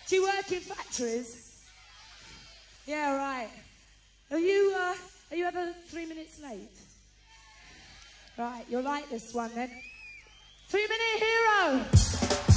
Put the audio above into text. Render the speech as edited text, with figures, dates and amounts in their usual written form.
Do you work in factories? Yeah, right. Are you ever 3 minutes late? Right, you'll like this one then. 3 Minute Hero!